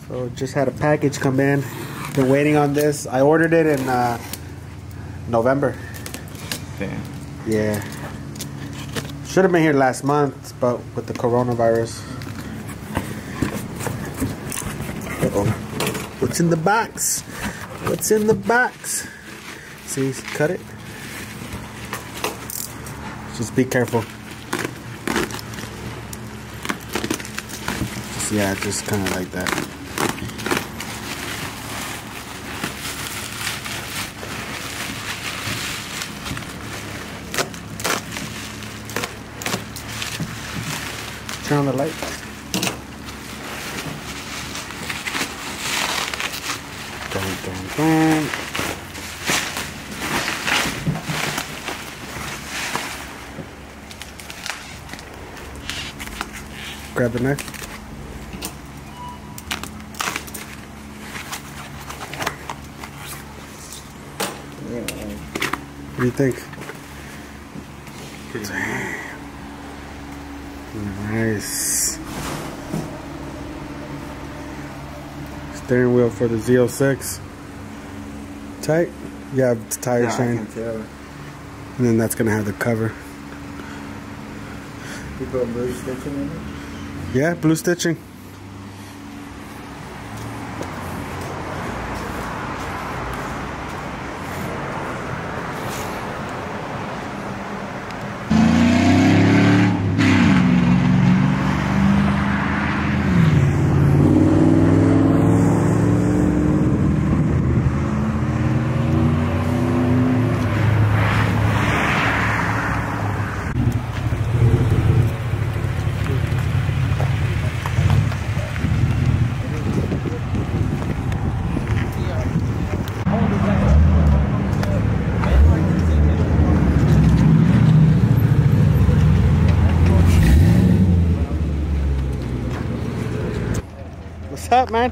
So just had a package come in. Been waiting on this. I ordered it in November. Damn. Yeah. Should have been here last month, but with the coronavirus. Uh-oh. What's in the box? What's in the box? See, cut it. Just be careful. Yeah, just kind of like that. Turn on the light. Dun, dun, dun. Grab the knife. What do you think? Nice. Steering wheel for the Z06. Tight? Yeah, it's tire chain. And then that's gonna have the cover. You put blue stitching in it? Yeah, blue stitching. What's up, man?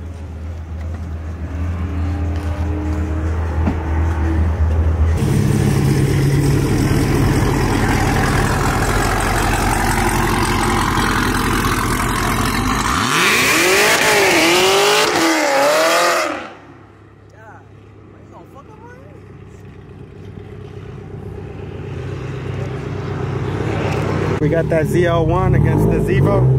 We got that ZL1 against the Zevo.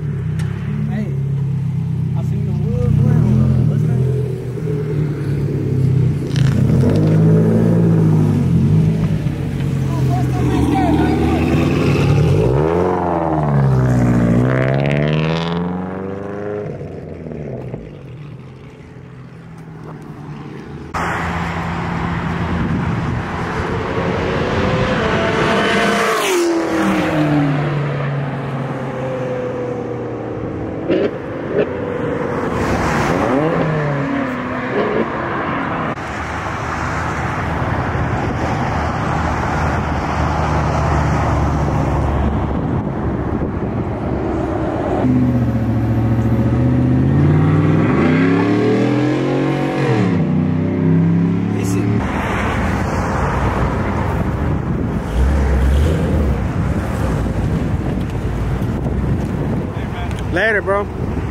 Later, bro.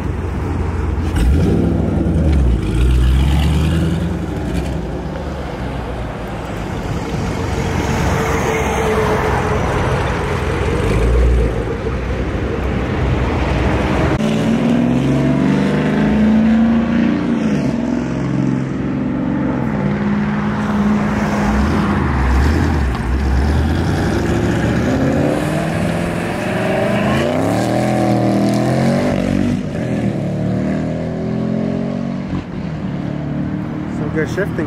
Good shifting.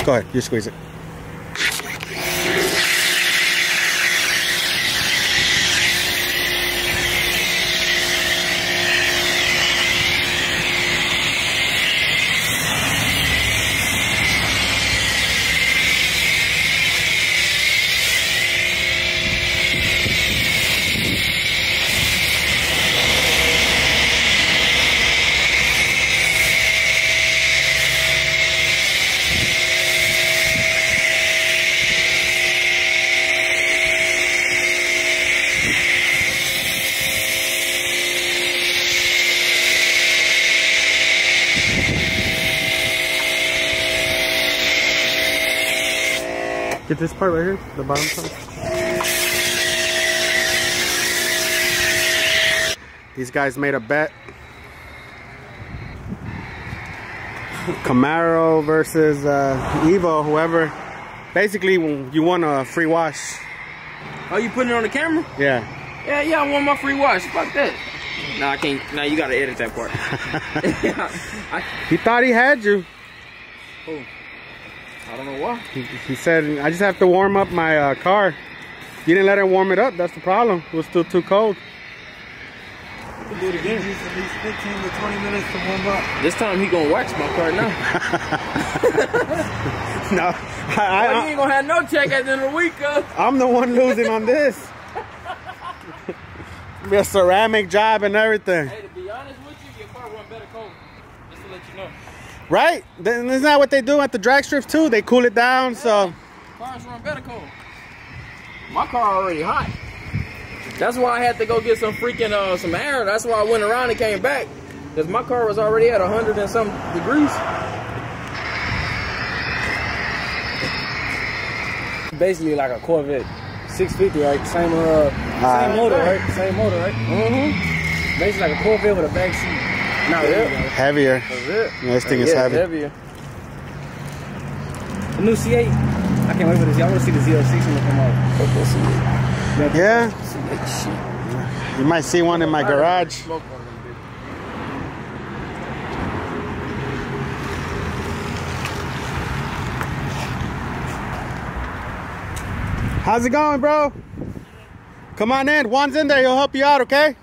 Go ahead, you squeeze it. Get this part right here, the bottom part. These guys made a bet. Camaro versus Evo, whoever. Basically, you want a free wash. Oh, you putting it on the camera? Yeah. Yeah, I want my free wash. Fuck that. No, I can't. No, you gotta edit that part. He thought he had you. Oh. I don't know why. He said, I just have to warm up my car. You didn't let him warm it up. That's the problem. It was still too cold. We can do it again. Use at least 15 to 20 minutes to warm up. This time he gonna wax my car now. No. You ain't gonna have no check at the end of the week, I'm the one losing on this. Be a ceramic job and everything. Hey, to be honest with you, your car run better cold. Just to let you know. Right? Isn't that what they do at the drag strips too? They cool it down, so. Cars run better cold. My car already hot. That's why I had to go get some freaking some air. That's why I went around and came back. Because my car was already at 100 and some degrees. Basically like a Corvette. 650, right? Same motor, right? Same motor, right? Mm-hmm. Basically like a Corvette with a back seat. No, heavier. That's it. Yeah, this thing is heavy. Heavier. The new C8. I can't wait for this. I want to see the Z06 when it come out. Yeah. You might see one in my garage. How's it going, bro? Come on in. Juan's in there. He'll help you out, okay?